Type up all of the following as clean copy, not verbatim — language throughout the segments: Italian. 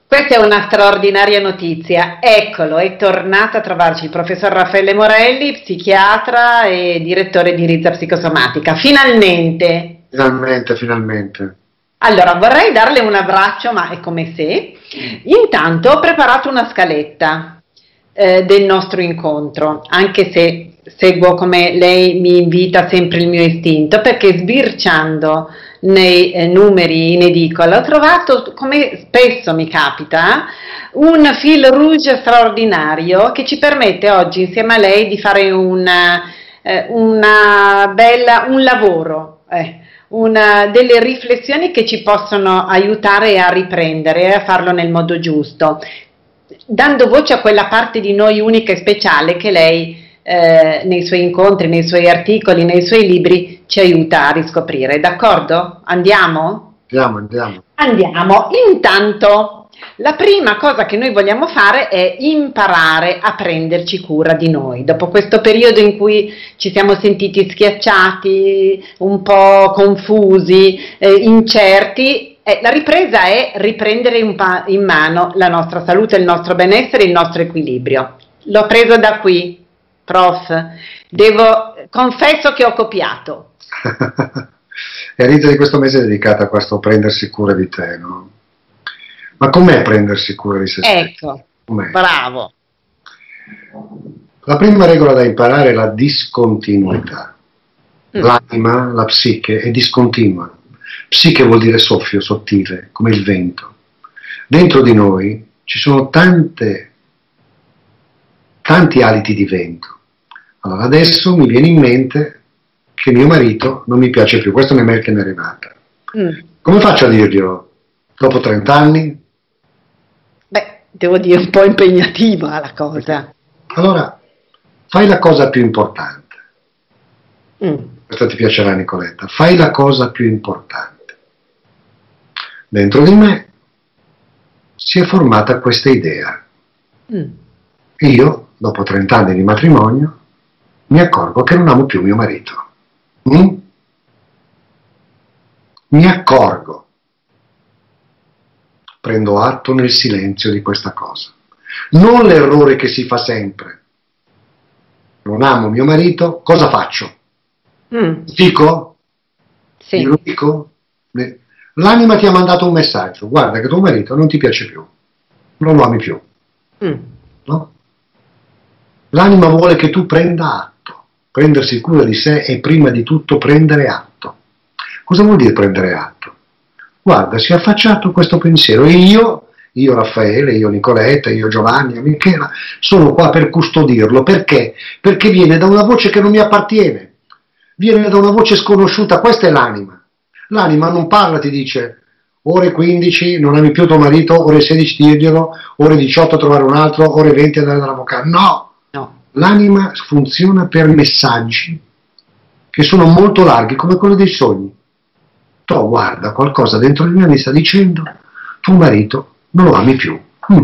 Questa è una straordinaria notizia. Eccolo, è tornato a trovarci il professor Raffaele Morelli, psichiatra e direttore di Rizza Psicosomatica. Finalmente! Finalmente, finalmente. Allora, vorrei darle un abbraccio, ma è come se. Intanto ho preparato una scaletta del nostro incontro, anche se seguo come lei mi invita sempre il mio istinto, perché sbirciando nei numeri in edicola ho trovato, come spesso mi capita, un fil rouge straordinario che ci permette oggi insieme a lei di fare un lavoro, delle riflessioni che ci possono aiutare a riprendere e a farlo nel modo giusto, dando voce a quella parte di noi unica e speciale che lei nei suoi incontri, nei suoi articoli, nei suoi libri ci aiuta a riscoprire. D'accordo? Andiamo? Andiamo. Andiamo. Intanto, la prima cosa che noi vogliamo fare è imparare a prenderci cura di noi. Dopo questo periodo in cui ci siamo sentiti schiacciati, un po' confusi, incerti, la ripresa è riprendere in mano la nostra salute, il nostro benessere, il nostro equilibrio. L'ho preso da qui. Prof, confesso che ho copiato. E all'inizio di questo mese è dedicata a questo prendersi cura di te, no? Ma com'è prendersi cura di se stesso? Ecco, bravo. La prima regola da imparare è la discontinuità. L'anima, la psiche, è discontinua. Psiche vuol dire soffio, sottile, come il vento. Dentro di noi ci sono tanti aliti di vento. Allora, adesso mi viene in mente che mio marito non mi piace più, questa è un'email che mi è arrivata. Come faccio a dirglielo? Dopo 30 anni? Beh, devo dire un po' impegnativa la cosa. Allora, fai la cosa più importante. Questa ti piacerà, Nicoletta. Fai la cosa più importante. Dentro di me si è formata questa idea. Io, dopo 30 anni di matrimonio, mi accorgo che non amo più mio marito. Mi accorgo. Prendo atto nel silenzio di questa cosa. Non l'errore che si fa sempre. Non amo mio marito, cosa faccio? Dico? Sì. Glielo dico? L'anima ti ha mandato un messaggio. Guarda che tuo marito non ti piace più. Non lo ami più. No? L'anima vuole che tu prenda atto. Prendersi cura di sé è prima di tutto prendere atto. Cosa vuol dire prendere atto? Guarda, si è affacciato questo pensiero e io Raffaele, io Nicoletta, io Giovanni, io Michela, sono qua per custodirlo. Perché? Perché viene da una voce che non mi appartiene. Viene da una voce sconosciuta, questa è l'anima. L'anima non parla, ti dice ore 15 non ami più tuo marito, ore 16 dirglielo, ore 18 trovare un altro, ore 20 andare dall'avvocato. No! L'anima funziona per messaggi che sono molto larghi, come quello dei sogni. Tu guarda, qualcosa dentro di me mi sta dicendo tuo marito non lo ami più.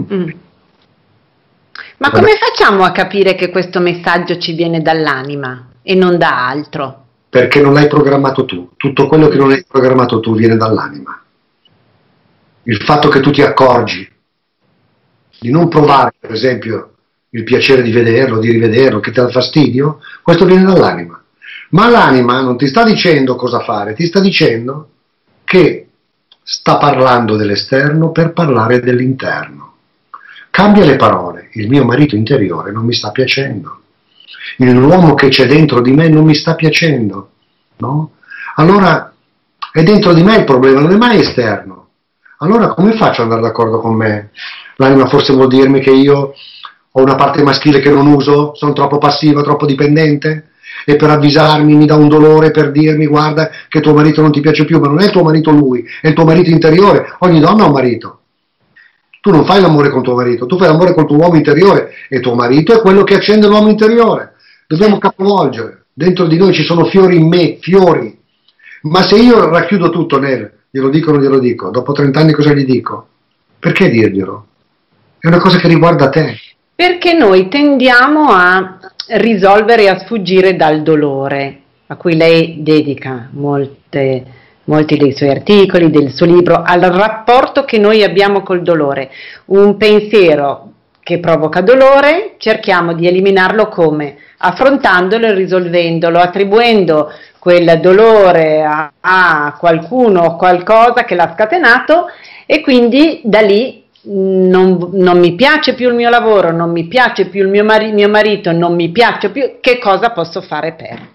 Ma come facciamo a capire che questo messaggio ci viene dall'anima e non da altro? Perché non l'hai programmato tu. Tutto quello che non hai programmato tu viene dall'anima. Il fatto che tu ti accorgi di non provare, per esempio, il piacere di vederlo, di rivederlo, che ti dà fastidio, questo viene dall'anima. Ma l'anima non ti sta dicendo cosa fare, ti sta dicendo che sta parlando dell'esterno per parlare dell'interno. Cambia le parole. Il mio marito interiore non mi sta piacendo. L'uomo che c'è dentro di me non mi sta piacendo. No? Allora è dentro di me il problema, non è mai esterno. Allora come faccio ad andare d'accordo con me? L'anima forse vuol dirmi che io ho una parte maschile che non uso, sono troppo passiva, troppo dipendente, e per avvisarmi mi dà un dolore per dirmi guarda che tuo marito non ti piace più, ma non è il tuo marito lui, è il tuo marito interiore. Ogni donna ha un marito. Tu non fai l'amore con tuo marito, tu fai l'amore con tuo uomo interiore e tuo marito è quello che accende l'uomo interiore. Dobbiamo capovolgere. Dentro di noi ci sono fiori in me, fiori. Ma se io racchiudo tutto nel glielo dico o non glielo dico, dopo 30 anni cosa gli dico? Perché dirglielo? È una cosa che riguarda te. Perché noi tendiamo a risolvere e a sfuggire dal dolore, a cui lei dedica molte molti dei suoi articoli, del suo libro, al rapporto che noi abbiamo col dolore. Un pensiero che provoca dolore, cerchiamo di eliminarlo come? Affrontandolo e risolvendolo, attribuendo quel dolore a qualcuno o qualcosa che l'ha scatenato, e quindi da lì non mi piace più il mio lavoro, non mi piace più il mio marito, non mi piace più, che cosa posso fare per?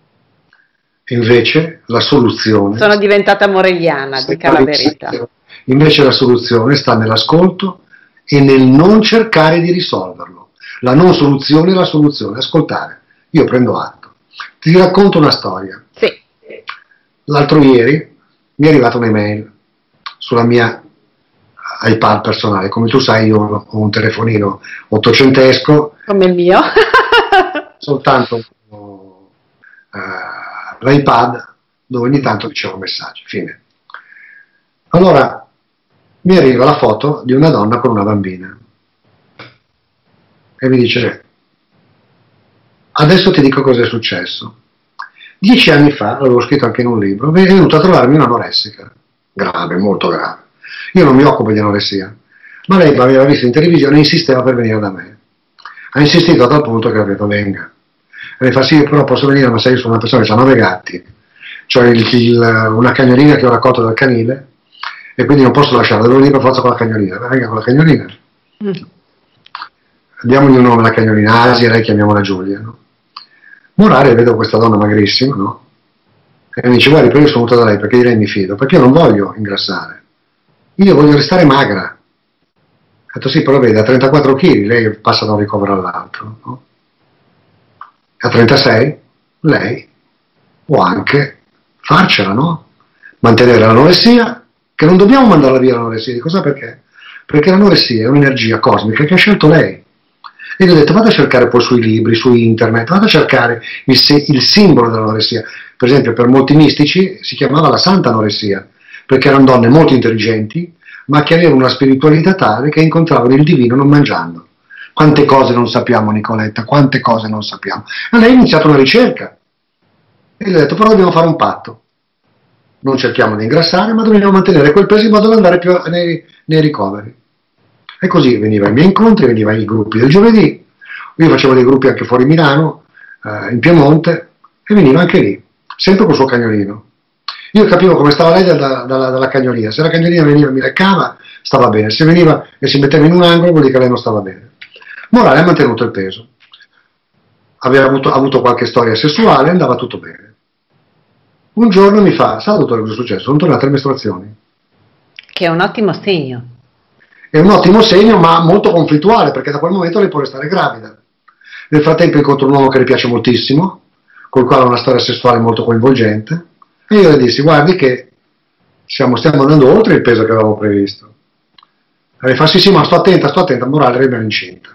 Invece la soluzione... Sono diventata morelliana, dica la verità. Invece la soluzione sta nell'ascolto e nel non cercare di risolverlo. La non soluzione è la soluzione, ascoltare. Io prendo atto. Ti racconto una storia. Sì. L'altro ieri mi è arrivata un'email sulla mia iPad personale. Come tu sai, io ho un telefonino ottocentesco. Come il mio. Soltanto l'iPad dove ogni tanto ricevo messaggi. Fine. Allora mi arriva la foto di una donna con una bambina e mi dice: adesso ti dico cosa è successo. 10 anni fa, l'avevo scritto anche in un libro, è venuta a trovarmi un'anoressica, grave, molto grave. Io non mi occupo di anoressia, ma lei mi aveva visto in televisione e insisteva per venire da me. Ha insistito a tal punto che ho detto: venga. E mi fa: sì, però posso venire, ma sai, io sono una persona che ha 9 gatti, cioè una cagnolina che ho raccolto dal canile, e quindi non posso lasciarla, devo venire per forza con la cagnolina. Venga con la cagnolina. Diamogli un nome, la cagnolina Asia, lei chiamiamola Giulia, no? Morale, vedo questa donna magrissima, no? E mi dice: guardi, però io sono venuta da lei perché di lei mi fido, perché io non voglio ingrassare, io voglio restare magra. Ho detto: sì, però vedi, da 34 kg lei passa da un ricovero all'altro, no? A 36 lei può anche farcela, no? Mantenere l'anoressia, che non dobbiamo mandarla via l'anoressia. Dico: sa perché? Perché l'anoressia è un'energia cosmica che ha scelto lei. E gli ho detto: vado a cercare poi sui libri, su internet, vado a cercare il simbolo dell'anoressia. Per esempio, per molti mistici si chiamava la santa anoressia, perché erano donne molto intelligenti, ma che avevano una spiritualità tale che incontravano il divino non mangiando. Quante cose non sappiamo, Nicoletta, quante cose non sappiamo. E lei ha iniziato una ricerca. E gli ho detto: però dobbiamo fare un patto. Non cerchiamo di ingrassare, ma dobbiamo mantenere quel peso in modo da andare più nei ricoveri. E così veniva ai miei incontri, veniva ai gruppi del giovedì, io facevo dei gruppi anche fuori Milano, in Piemonte, e veniva anche lì, sempre col suo cagnolino. Io capivo come stava lei dalla cagnolina. Se la cagnolina veniva e mi leccava, stava bene; se veniva e si metteva in un angolo, vuol dire che lei non stava bene. Morale, ha mantenuto il peso. Aveva avuto qualche storia sessuale, andava tutto bene. Un giorno mi fa: sa, dottore, cosa è successo? Sono tornate le mestruazioni. Che è un ottimo segno. È un ottimo segno, ma molto conflittuale, perché da quel momento lei può restare gravida. Nel frattempo incontro un uomo che le piace moltissimo, col quale ha una storia sessuale molto coinvolgente, e io le dissi: guardi che stiamo andando oltre il peso che avevamo previsto. E lei fa: sì, ma sto attenta, morale, rimane incinta.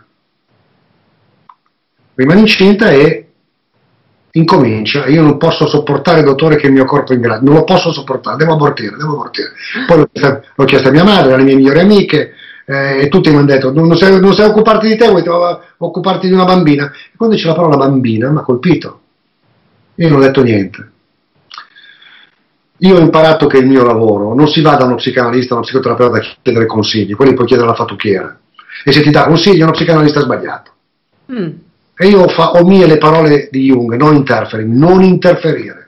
Rimane incinta e incomincia: io non posso sopportare, dottore, che il mio corpo ingrassi, non lo posso sopportare, devo abortire. Poi l'ho chiesto a mia madre, alle mie migliori amiche, e tutti mi hanno detto: non sai occuparti di te, vuoi occuparti di una bambina? E quando dice la parola bambina mi ha colpito. Io non ho detto niente. Io ho imparato che il mio lavoro non si va da uno psicanalista, uno psicoterapeuta a chiedere consigli, quelli puoi chiedere alla fattucchiera, e se ti dà consigli è uno psicanalista sbagliato. E io ho mie le parole di Jung: non interferire.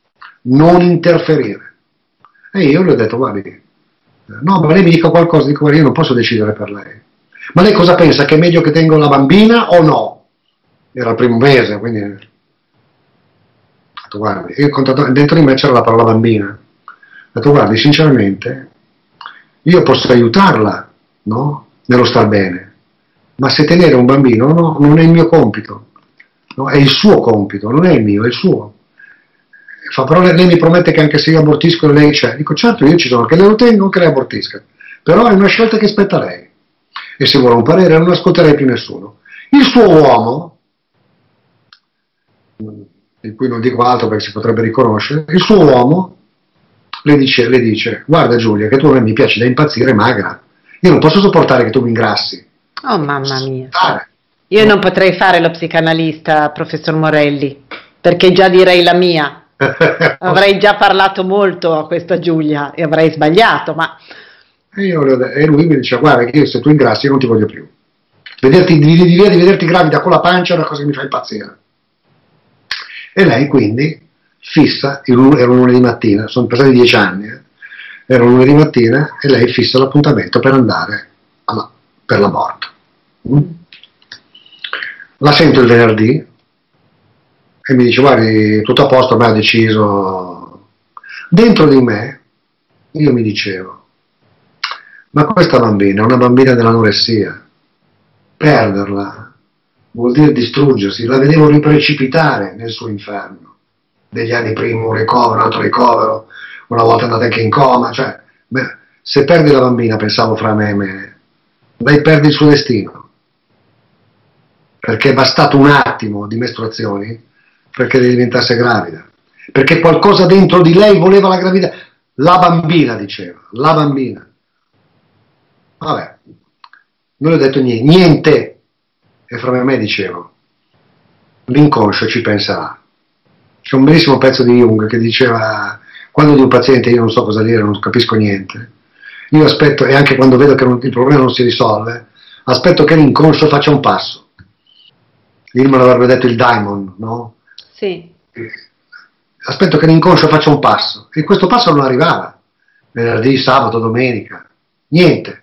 E io le ho detto: guardi, no, ma lei mi dica qualcosa. Dico: io non posso decidere per lei. Ma lei cosa pensa? Che è meglio che tengo la bambina o no? Era il primo mese, quindi ho detto: guardi, dentro di me c'era la parola bambina. Ho detto: guardi, sinceramente, io posso aiutarla, no? Nello star bene. Ma se tenere un bambino, no, non è il mio compito, no? È il suo compito, non è il mio, è il suo. Fa: però lei mi promette che anche se io abortisco lei c'è. Dico: certo, io ci sono, che lei lo tenga o che lei abortisca, però è una scelta che spetta a lei, e se vuole un parere non ascolterei più nessuno. Il suo uomo, di cui non dico altro perché si potrebbe riconoscere, il suo uomo le dice: guarda Giulia, che tu a me mi piaci da impazzire magra, io non posso sopportare che tu mi ingrassi. Oh mamma mia, io non potrei fare lo psicanalista, professor Morelli, perché già direi la mia. Avrei già parlato molto a questa Giulia e avrei sbagliato, ma... E lui mi diceva, guarda che io, se tu ingrassi io non ti voglio più. L'idea di vederti gravida con la pancia è una cosa che mi fa impazzire. E lei quindi fissa, era un lunedì mattina, sono passati 10 anni, era un lunedì mattina e lei fissa l'appuntamento per andare per l'aborto. La sento il venerdì e mi dice, guardi, tutto a posto, ormai ho deciso. Dentro di me io mi dicevo, ma questa bambina è una bambina dell'anoressia, perderla vuol dire distruggersi, la vedevo riprecipitare nel suo inferno. Degli anni prima un ricovero, un altro ricovero, una volta è andata anche in coma, cioè, se perdi la bambina, pensavo fra me e me, lei perdi il suo destino, perché è bastato un attimo di mestruazioni perché lei diventasse gravida, perché qualcosa dentro di lei voleva la gravidanza, la bambina diceva, la bambina. Vabbè, non le ho detto niente, e fra me e me dicevo, l'inconscio ci penserà. C'è un bellissimo pezzo di Jung che diceva, quando di un paziente io non so cosa dire, non capisco niente, io aspetto, e anche quando vedo che il problema non si risolve, aspetto che l'inconscio faccia un passo. Hillman avrebbe detto il daimon, no? Sì. Aspetto che l'inconscio faccia un passo, e questo passo non arrivava. Venerdì, sabato, domenica, niente.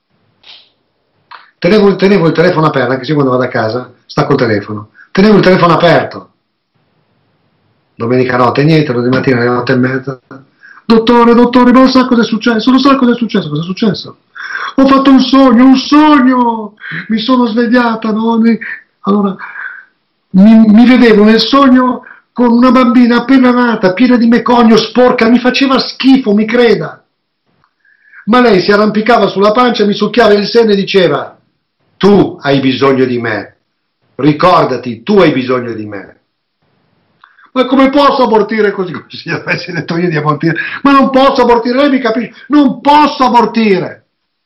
Tenevo il telefono aperto, anche se quando vado a casa stacco il telefono. Tenevo il telefono aperto. Domenica notte, niente, lunedì mattina alle 8:30. Dottore, non sa cosa è successo, cosa è successo? Ho fatto un sogno, mi sono svegliata, no? Allora, mi vedevo nel sogno con una bambina appena nata, piena di meconio, sporca, mi faceva schifo, mi creda. Ma lei si arrampicava sulla pancia, mi succhiava il seno e diceva, tu hai bisogno di me, ricordati, tu hai bisogno di me. Ma come posso abortire così? Così avessi detto io di abortire, ma non posso abortire, lei mi capisce, non posso abortire.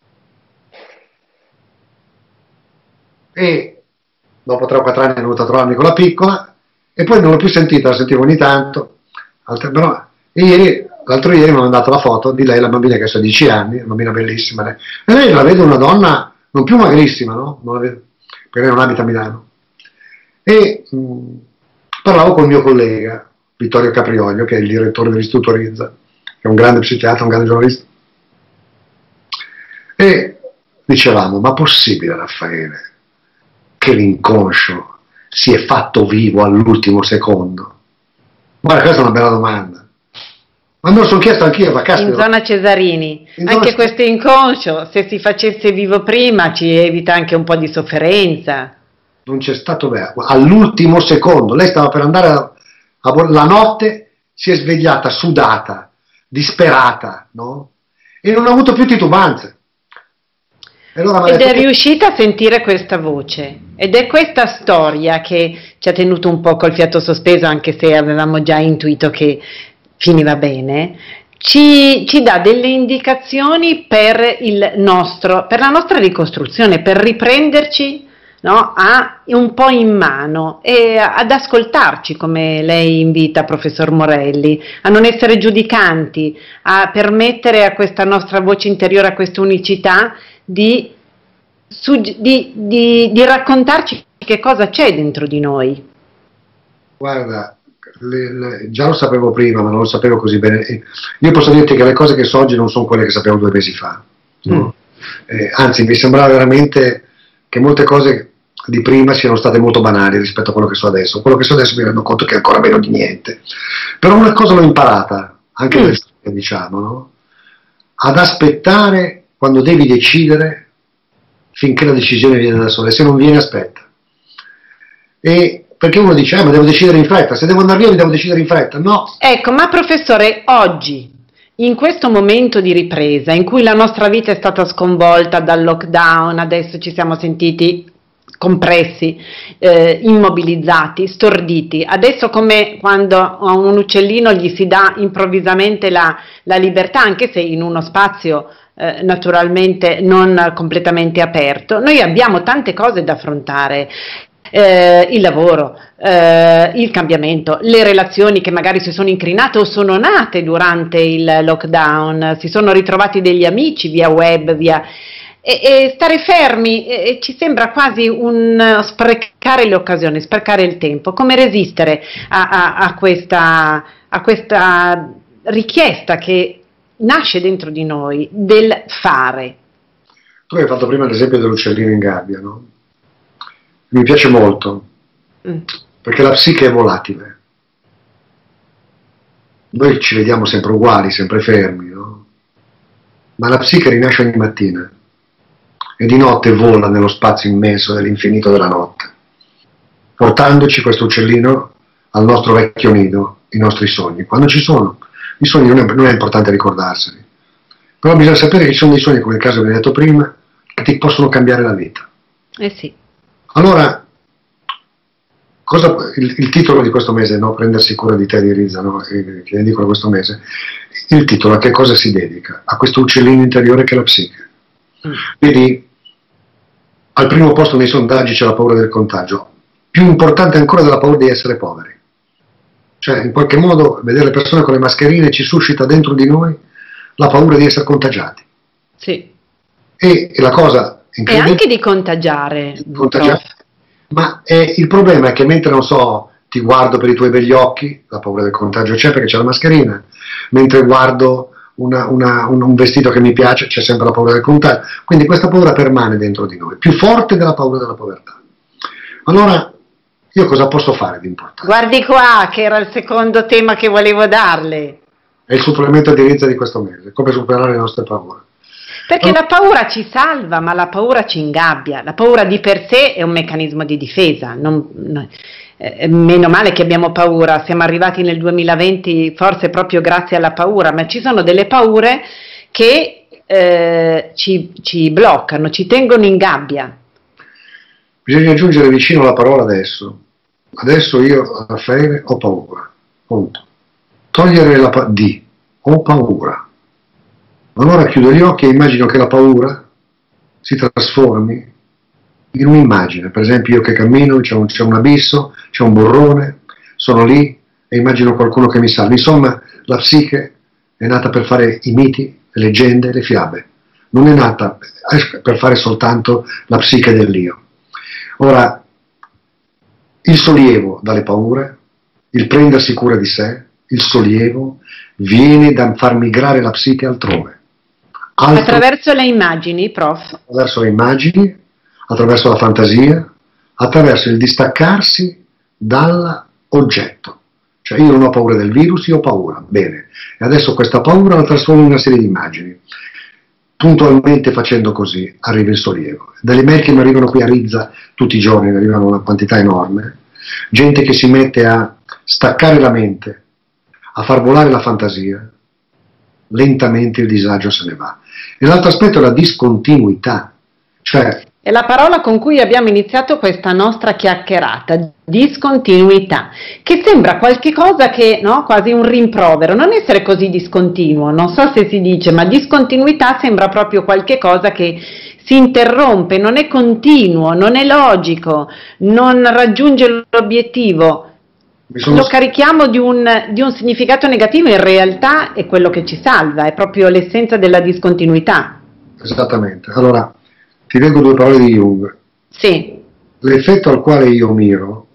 E dopo 3 o 4 anni è venuta a trovarmi con la piccola e poi non l'ho più sentita, la sentivo ogni tanto, però, e l'altro ieri mi ha mandato la foto di lei, la bambina che ha 10 anni, una bambina bellissima, lei. E lei la vedo una donna non più magrissima, no? Non la vedo, perché lei non abita a Milano. E parlavo con il mio collega, Vittorio Caprioglio, che è il direttore dell'Istituto Rizza, che è un grande psichiatra, un grande giornalista, e dicevamo, ma possibile, Raffaele, che l'inconscio si è fatto vivo all'ultimo secondo? Guarda, questa è una bella domanda. Ma me lo sono chiesto anch'io, ma caspita. In zona Cesarini, anche questo inconscio, se si facesse vivo prima, ci evita anche un po' di sofferenza. Non c'è stato all'ultimo secondo, lei stava per andare la notte, si è svegliata sudata, disperata, no? E non ha avuto più titubanze. Allora ed è riuscita a sentire questa voce, ed è questa storia che ci ha tenuto un po' col fiato sospeso, anche se avevamo già intuito che finiva bene. Ci dà delle indicazioni per la nostra ricostruzione, per riprenderci, no, un po' in mano e ad ascoltarci, come lei invita, professor Morelli, a non essere giudicanti, a permettere a questa nostra voce interiore, a questa unicità, di raccontarci che cosa c'è dentro di noi. Guarda, già lo sapevo prima, ma non lo sapevo così bene. Io posso dirti che le cose che so oggi non sono quelle che sapevo 2 mesi fa. No? Anzi, mi sembrava veramente che molte cose di prima siano state molto banali rispetto a quello che so adesso. Quello che so adesso mi rendo conto che è ancora meno di niente. Però una cosa l'ho imparata, anche nel storia, diciamo, no? Ad aspettare quando devi decidere finché la decisione viene da sola, e se non viene aspetta. E perché uno dice, ma devo decidere in fretta, se devo andare via mi devo decidere in fretta, no. Ecco, ma professore, oggi, in questo momento di ripresa, in cui la nostra vita è stata sconvolta dal lockdown, adesso ci siamo sentiti compressi, immobilizzati, storditi, adesso come quando a un uccellino gli si dà improvvisamente la libertà, anche se in uno spazio naturalmente non completamente aperto, noi abbiamo tante cose da affrontare. il lavoro, il cambiamento, le relazioni che magari si sono incrinate o sono nate durante il lockdown, si sono ritrovati degli amici via web, e stare fermi ci sembra quasi un sprecare le occasioni, sprecare il tempo. Come resistere a questa richiesta che nasce dentro di noi del fare? Tu hai fatto prima l'esempio dell'uccellino in gabbia, no? Mi piace molto, perché la psiche è volatile. Noi ci vediamo sempre uguali, sempre fermi, no? Ma la psiche rinasce ogni mattina e di notte vola nello spazio immenso dell'infinito della notte, portandoci questo uccellino al nostro vecchio nido, i nostri sogni. Quando ci sono, i sogni non è importante ricordarseli, però bisogna sapere che ci sono dei sogni, come il caso che vi ho detto prima, che ti possono cambiare la vita. Sì. Allora, il titolo di questo mese, no? Prendersi cura di te di Rizza, no? Che dedico questo mese, il titolo a che cosa si dedica? A questo uccellino interiore che è la psiche. Vedi, al primo posto nei sondaggi c'è la paura del contagio, più importante ancora della paura di essere poveri. Cioè, in qualche modo, vedere le persone con le mascherine ci suscita dentro di noi la paura di essere contagiati. Sì. E la cosa e anche di contagiare. Ma il problema è che mentre, non so, ti guardo per i tuoi begli occhi, la paura del contagio c'è perché c'è la mascherina, mentre guardo un vestito che mi piace c'è sempre la paura del contagio, quindi questa paura permane dentro di noi, più forte della paura della povertà. Allora, io cosa posso fare di importante? Guardi qua, che era il secondo tema che volevo darle. È il supplemento di Rizza di questo mese, come superare le nostre paure. Perché la paura ci salva, ma la paura ci ingabbia. La paura di per sé è un meccanismo di difesa. Meno male che abbiamo paura, siamo arrivati nel 2020 forse proprio grazie alla paura, ma ci sono delle paure che ci bloccano, ci tengono in gabbia. Bisogna aggiungere vicino la parola adesso. Adesso io, Raffaele, ho paura. Punto. Togliere la ho paura. Allora chiudo gli occhi e immagino che la paura si trasformi in un'immagine. Per esempio io che cammino, c'è un abisso, c'è un burrone, sono lì e immagino qualcuno che mi salva. Insomma, la psiche è nata per fare i miti, le leggende, le fiabe. Non è nata per fare soltanto la psiche dell'io. Ora, il sollievo dalle paure, il prendersi cura di sé, il sollievo viene da far migrare la psiche altrove. Attraverso le immagini, prof? Attraverso le immagini, attraverso la fantasia, attraverso il distaccarsi dall'oggetto. Cioè io non ho paura del virus, io ho paura. Bene. E adesso questa paura la trasformo in una serie di immagini. Puntualmente facendo così arriva il sollievo. Dalle mail che mi arrivano qui a Rizza tutti i giorni, ne arrivano una quantità enorme, gente che si mette a staccare la mente, a far volare la fantasia, lentamente il disagio se ne va. E l'altro aspetto è la discontinuità, cioè... È la parola con cui abbiamo iniziato questa nostra chiacchierata, discontinuità, che sembra qualche cosa che, no, quasi un rimprovero, non essere così discontinuo, non so se si dice, ma discontinuità sembra proprio qualche cosa che si interrompe, non è continuo, non è logico, non raggiunge l'obiettivo. Lo carichiamo di un significato negativo, in realtà è quello che ci salva, è proprio l'essenza della discontinuità. Esattamente. Allora, ti leggo due parole di Jung. Sì. L'effetto al quale io miro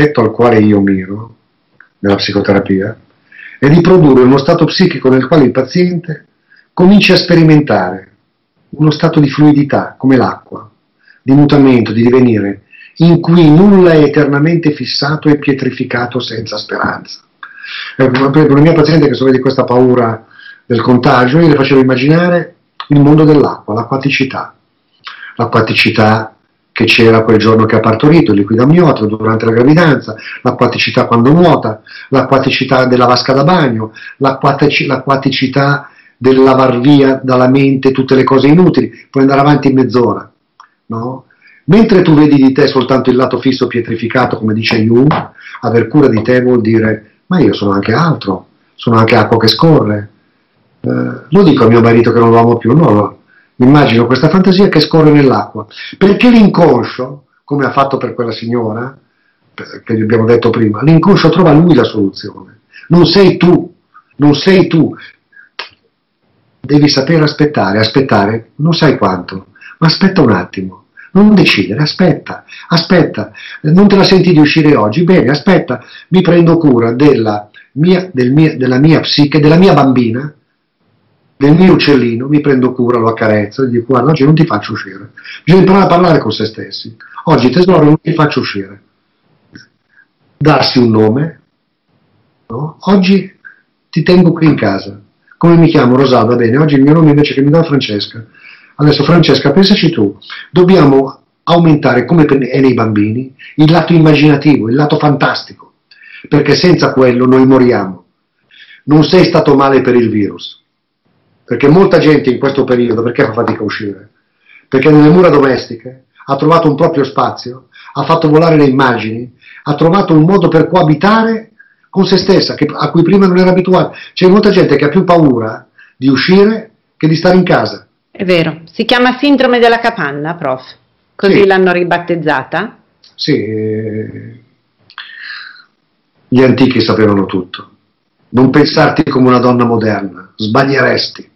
nella psicoterapia è di produrre uno stato psichico nel quale il paziente comincia a sperimentare uno stato di fluidità, come l'acqua, di mutamento, di divenire, in cui nulla è eternamente fissato e pietrificato senza speranza. Per la mia paziente che soffre di questa paura del contagio, io le facevo immaginare il mondo dell'acqua, l'acquaticità che c'era quel giorno che ha partorito, il liquido amniotro durante la gravidanza, l'acquaticità quando nuota, l'acquaticità della vasca da bagno, l'acquaticità del lavar via dalla mente tutte le cose inutili, puoi andare avanti in mezz'ora, no? Mentre tu vedi di te soltanto il lato fisso pietrificato, come dice Jung, aver cura di te vuol dire, ma io sono anche altro, sono anche acqua che scorre. Lo dico a mio marito che non lo amo più, no, immagino questa fantasia che scorre nell'acqua, perché l'inconscio come ha fatto per quella signora, che gli abbiamo detto prima, l'inconscio trova lui la soluzione. Non sei tu, non sei tu. Devi sapere aspettare, non sai quanto, ma aspetta un attimo, non decidere, aspetta, non te la senti di uscire oggi, bene, aspetta, mi prendo cura della mia psiche, della mia bambina, del mio uccellino, mi prendo cura, lo accarezzo e gli dico: guarda, oggi non ti faccio uscire, bisogna imparare a parlare con se stessi, oggi tesoro non ti faccio uscire, darsi un nome, no? Oggi ti tengo qui in casa. Come mi chiamo? Rosalba, bene, oggi il mio nome invece che mi dà Francesca. Adesso Francesca, pensaci tu, dobbiamo aumentare, come è nei bambini, il lato immaginativo, il lato fantastico, perché senza quello noi moriamo. Non sei stato male per il virus, perché molta gente in questo periodo, perché fa fatica a uscire? Perché nelle mura domestiche ha trovato un proprio spazio, ha fatto volare le immagini, ha trovato un modo per coabitare con se stessa, a cui prima non era abituata. C'è molta gente che ha più paura di uscire che di stare in casa. È vero, si chiama sindrome della capanna, prof. Così Sì. l'hanno ribattezzata? Sì, gli antichi sapevano tutto. Non pensarti come una donna moderna, sbaglieresti.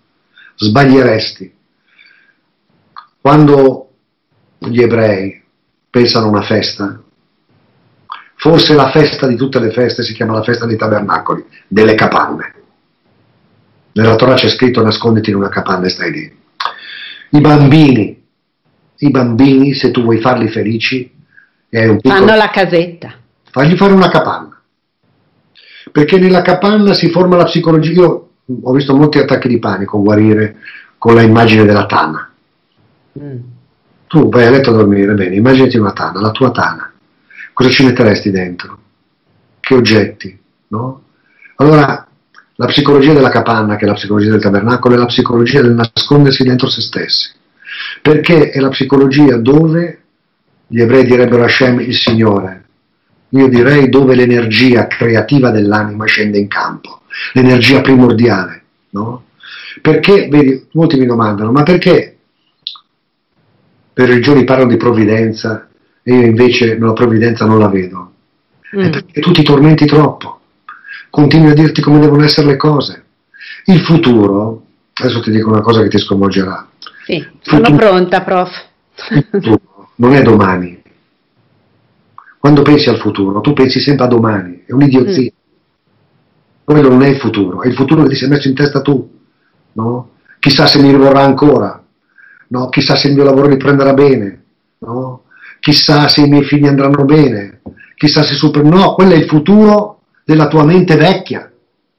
Quando gli ebrei pensano a una festa, forse la festa di tutte le feste si chiama la festa dei tabernacoli, delle capanne. Nella Torah c'è scritto: nasconditi in una capanna e stai lì. I bambini, se tu vuoi farli felici, e hai un piccolo, fanno la casetta. fagli fare una capanna. Perché nella capanna si forma la psicologia. Io ho visto molti attacchi di panico guarire con la immagine della tana. Tu vai a letto a dormire, bene, immaginati una tana, la tua tana. Cosa ci metteresti dentro? Che oggetti, no? Allora, la psicologia della capanna, che è la psicologia del tabernacolo, è la psicologia del nascondersi dentro se stessi. Perché è la psicologia dove gli ebrei direbbero Hashem il Signore. Io direi dove l'energia creativa dell'anima scende in campo, l'energia primordiale, no? Perché, vedi, molti mi domandano, ma perché le religioni parlano di provvidenza e io invece la provvidenza non la vedo? È perché tu ti tormenti troppo, continui a dirti come devono essere le cose. Il futuro, adesso ti dico una cosa che ti sconvolgerà. Sì, sono pronta, prof. Il futuro non è domani. Quando pensi al futuro, tu pensi sempre a domani, è un'idiozia. Quello non è il futuro, è il futuro che ti sei messo in testa tu, no? Chissà se mi vorrà ancora, no? Chissà se il mio lavoro riprenderà bene, no? Chissà se i miei figli andranno bene, chissà se no, quello è il futuro della tua mente vecchia.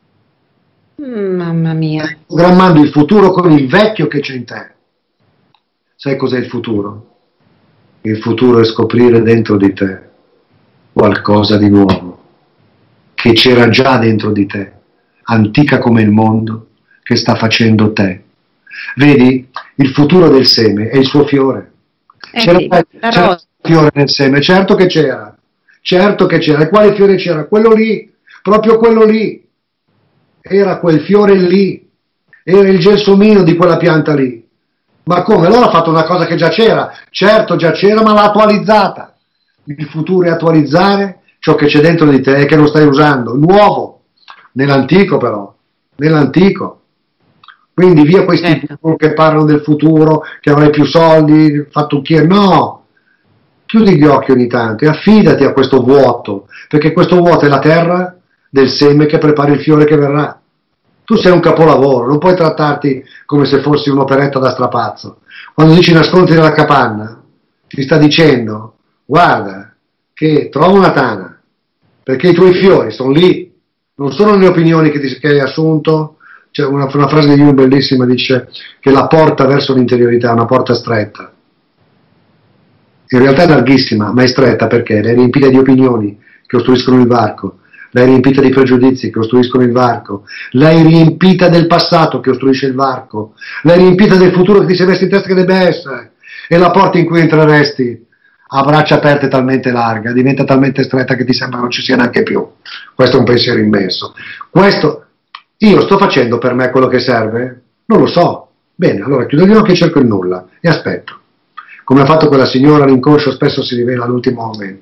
Mamma mia. Stai programmando il futuro con il vecchio che c'è in te. Sai cos'è il futuro? Il futuro è scoprire dentro di te qualcosa di nuovo, che c'era già dentro di te, antica come il mondo, che sta facendo te. Vedi, il futuro del seme è il suo fiore. C'era un fiore nel seme, certo che c'era. E quale fiore c'era? Quello lì, proprio quello lì. Era quel fiore lì, era il gelsomino di quella pianta lì. Ma come? Allora ha fatto una cosa che già c'era. Certo, già c'era, ma l'ha attualizzata. Il futuro è attualizzare ciò che c'è dentro di te e che non stai usando, nuovo, nell'antico però, nell'antico. Quindi via questi che parlano del futuro, che avrai più soldi, fattucchiere, no! Chiudi gli occhi ogni tanto e affidati a questo vuoto, perché questo vuoto è la terra del seme che prepara il fiore che verrà. Tu sei un capolavoro, non puoi trattarti come se fossi un'operetta da strapazzo. Quando dici nascondi nella capanna, ti sta dicendo: guarda che trova una tana, perché i tuoi fiori sono lì, non sono le opinioni che hai assunto. C'è una frase di Jung bellissima, dice che la porta verso l'interiorità è una porta stretta. In realtà è larghissima, ma è stretta perché l'hai riempita di opinioni che ostruiscono il varco, l'hai riempita di pregiudizi che ostruiscono il varco, l'hai riempita del passato che ostruisce il varco, l'hai riempita del futuro che ti sei messo in testa che deve essere, e la porta in cui entreresti a braccia aperte talmente larga, diventa talmente stretta che ti sembra non ci sia neanche più. Questo è un pensiero immenso. Questo, io sto facendo per me quello che serve? Non lo so. Bene, allora chiudo gli occhi e cerco il nulla e aspetto. come ha fatto quella signora, l'inconscio spesso si rivela all'ultimo momento.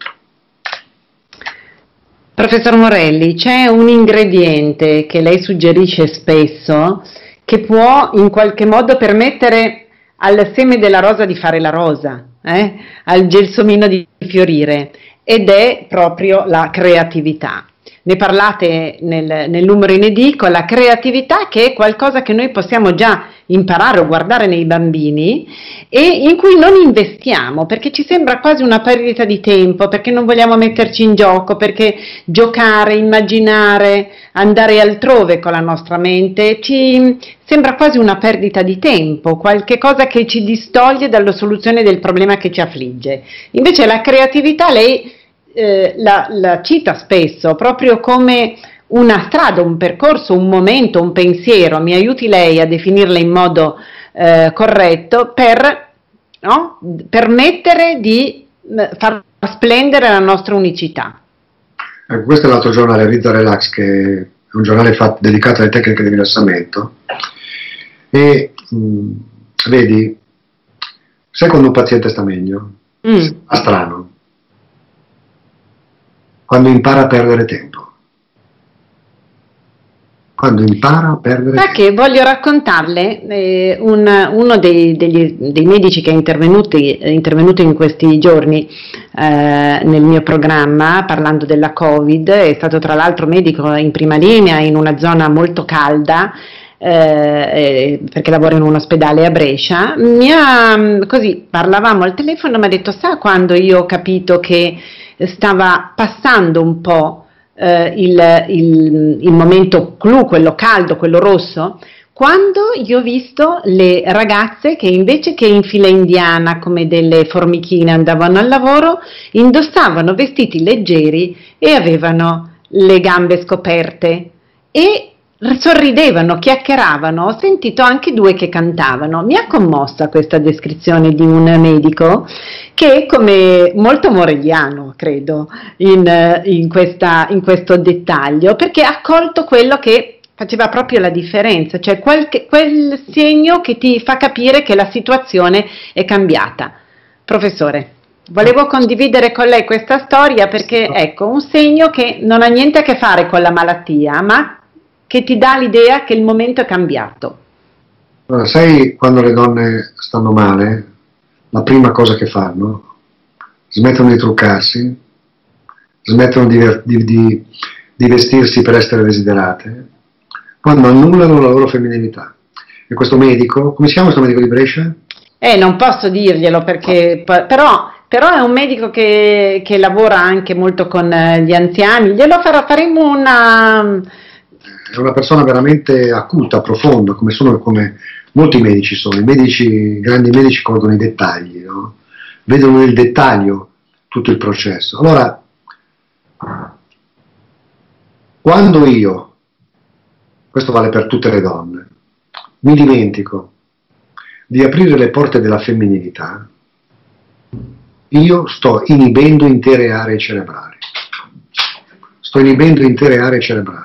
Professor Morelli, c'è un ingrediente che lei suggerisce spesso che può in qualche modo permettere al seme della rosa di fare la rosa, al gelsomino di fiorire, ed è proprio la creatività. Ne parlate nel numero in edicola, la creatività, che è qualcosa che noi possiamo già imparare o guardare nei bambini e in cui non investiamo perché ci sembra quasi una perdita di tempo, perché non vogliamo metterci in gioco, perché giocare, immaginare, andare altrove con la nostra mente ci sembra quasi una perdita di tempo, qualche cosa che ci distoglie dalla soluzione del problema che ci affligge. Invece la creatività lei la cita spesso proprio come una strada, un percorso, un momento, un pensiero. Mi aiuti lei a definirla in modo corretto per permettere di far splendere la nostra unicità. Questo è l'altro giornale, Rizza Relax, che è un giornale dedicato alle tecniche di rilassamento. E vedi, sai quando un paziente sta meglio? Sta strano. Quando impara a perdere tempo. Quando impara a perdere tempo. Che voglio raccontarle uno dei medici che è intervenuto in questi giorni nel mio programma parlando della Covid, è stato tra l'altro medico in prima linea in una zona molto calda, perché lavoro in un ospedale a Brescia. Così parlavamo al telefono, mi ha detto: sa quando io ho capito che stava passando un po' il momento clou, quello caldo, quello rosso, quando io ho visto le ragazze che invece che in fila indiana come delle formichine andavano al lavoro, indossavano vestiti leggeri e avevano le gambe scoperte e sorridevano, chiacchieravano. Ho sentito anche due che cantavano. Mi ha commossa questa descrizione di un medico che è come molto moreliano, credo, in questo dettaglio, perché ha colto quello che faceva proprio la differenza, cioè quel segno che ti fa capire che la situazione è cambiata. Professore, volevo condividere con lei questa storia perché, ecco, un segno che non ha niente a che fare con la malattia, ma che ti dà l'idea che il momento è cambiato. Allora, sai, quando le donne stanno male, la prima cosa che fanno, smettono di truccarsi, smettono di vestirsi per essere desiderate, quando annullano la loro femminilità. E questo medico, come si chiama questo medico di Brescia? Non posso dirglielo perché, però è un medico che lavora anche molto con gli anziani, faremo una... È una persona veramente acuta, profonda, come molti medici sono. I grandi medici colgono i dettagli, no? Vedono nel dettaglio tutto il processo. Allora, quando io, questo vale per tutte le donne, mi dimentico di aprire le porte della femminilità, io sto inibendo intere aree cerebrali. Sto inibendo intere aree cerebrali.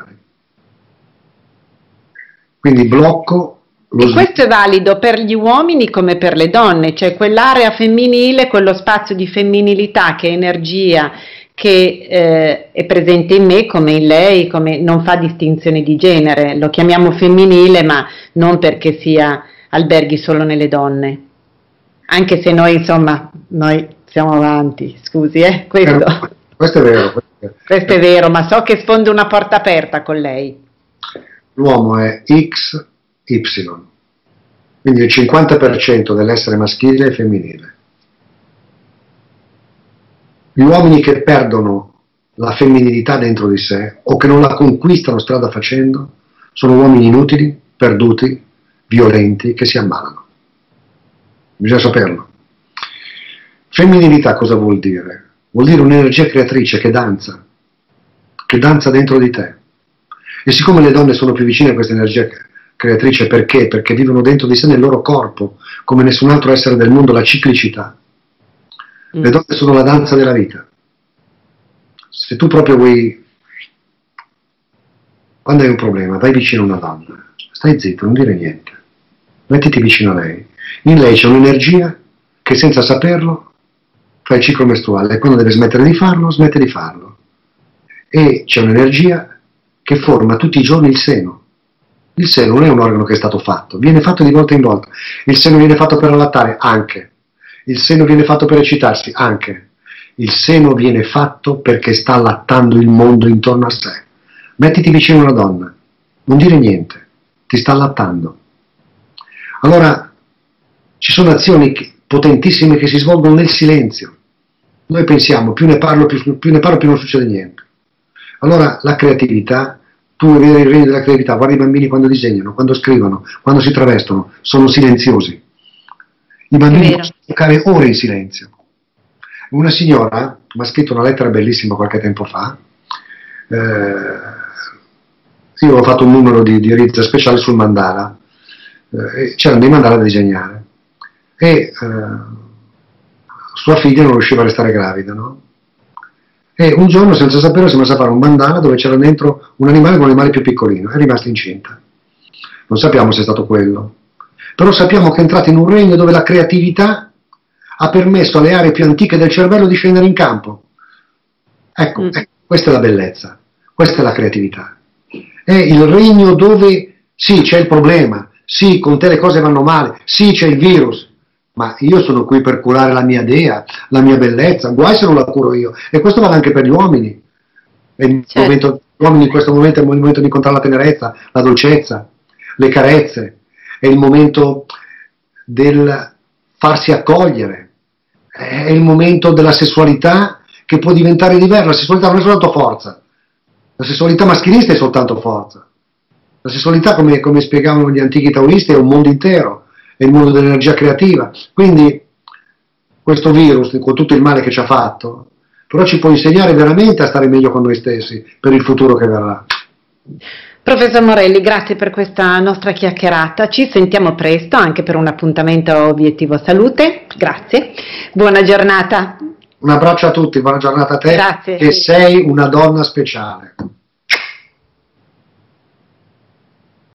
Quindi blocco lo E questo è valido per gli uomini come per le donne, cioè quell'area femminile, quello spazio di femminilità che è energia, che è presente in me come in lei, non fa distinzione di genere, lo chiamiamo femminile ma non perché alberghi solo nelle donne, anche se noi insomma, noi siamo avanti, scusi, questo è vero. Questo è vero, ma so che sfondo una porta aperta con lei. L'uomo è XY, quindi il 50% dell'essere maschile è femminile. Gli uomini che perdono la femminilità dentro di sé o che non la conquistano strada facendo sono uomini inutili, perduti, violenti, che si ammalano. Bisogna saperlo. Femminilità cosa vuol dire? Vuol dire un'energia creatrice che danza dentro di te. E siccome le donne sono più vicine a questa energia creatrice, perché? Perché vivono dentro di sé nel loro corpo, come nessun altro essere del mondo, la ciclicità. Le donne sono la danza della vita. Se tu proprio vuoi, quando hai un problema, vai vicino a una donna, stai zitto, non dire niente, mettiti vicino a lei. In lei c'è un'energia che che senza saperlo fa il ciclo mestruale e quando deve smettere di farlo, smette di farlo. E c'è un'energia che forma tutti i giorni il seno. Il seno non è un organo che è stato fatto, viene fatto di volta in volta. Il seno viene fatto per allattare? Anche. Il seno viene fatto per eccitarsi? Anche. Il seno viene fatto perché sta allattando il mondo intorno a sé. Mettiti vicino a una donna, non dire niente, ti sta allattando. Allora, ci sono azioni potentissime che si svolgono nel silenzio. Noi pensiamo, più ne parlo, più non succede niente. Allora, la creatività, tu vedi il regno della creatività, guardi i bambini quando disegnano, quando scrivono, quando si travestono, sono silenziosi. I bambini possono giocare ore in silenzio. Una signora mi ha scritto una lettera bellissima qualche tempo fa. Io ho fatto un numero di rizza speciale sul mandala. C'erano dei mandala da disegnare. E sua figlia non riusciva a restare gravida, no? E un giorno, senza sapere, si è messa a fare un mandala dove c'era dentro un animale con un animale più piccolino. È rimasta incinta. Non sappiamo se è stato quello. Però sappiamo che è entrata in un regno dove la creatività ha permesso alle aree più antiche del cervello di scendere in campo. Ecco, questa è la bellezza, questa è la creatività. È il regno dove, sì, c'è il problema, sì, con te le cose vanno male, sì, c'è il virus, ma io sono qui per curare la mia dea, la mia bellezza, guai se non la curo io. E questo vale anche per gli uomini. Gli uomini in questo momento è il momento di incontrare la tenerezza, la dolcezza, le carezze, è il momento del farsi accogliere, è il momento della sessualità che può diventare diversa. La sessualità non è soltanto forza, la sessualità maschilista è soltanto forza, la sessualità, come spiegavano gli antichi taoisti, è un mondo intero, è il mondo dell'energia creativa. Quindi questo virus, con tutto il male che ci ha fatto, però ci può insegnare veramente a stare meglio con noi stessi per il futuro che verrà. Professor Morelli, grazie per questa nostra chiacchierata, ci sentiamo presto anche per un appuntamento a Obiettivo Salute, grazie, buona giornata. Un abbraccio a tutti, buona giornata a te, Grazie. che sei una donna speciale.